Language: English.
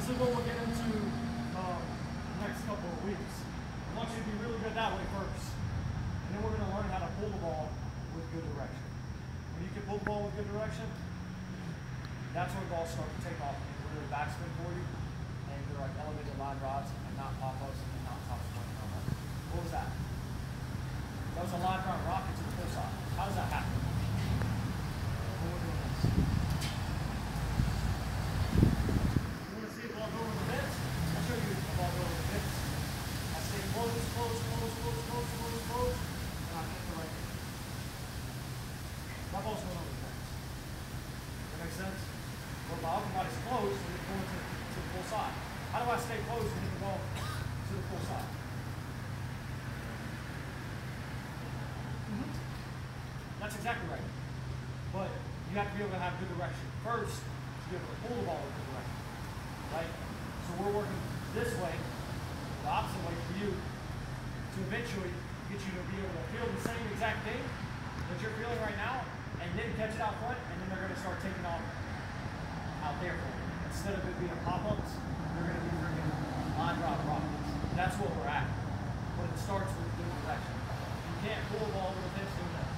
is what we'll get into the next couple of weeks. I want you to be really good that way first. And then we're going to learn how to pull the ball with good direction. When you can pull the ball with good direction, that's when balls start to take off and really backspin for you. And they're like elevated line rods and not pop-ups and not top spin. What was that? That was a line rod rocket to the full side. How does that happen? When we're doing this. You want to see a ball go over the bits? I'll show you a ball go over the bits. I stay close, close, close, close, close, close, close, and I hit the right hand. My ball's going over the bits. That make sense? Well, my upper body's closed, so it's going to the full side. How do I stay closed and hit the ball to the full side? That's exactly right. But you have to be able to have good direction first to be able to pull the ball in good direction. Right? So we're working this way, the opposite way for you, to eventually get you to be able to feel the same exact thing that you're feeling right now, and then catch it out front, and then they're going to start taking off out there for you. Instead of it being pop-ups, they're going to be freaking line drop rockets. That's what we're at. But it starts with good direction. You can't pull the ball over the pitch doing that.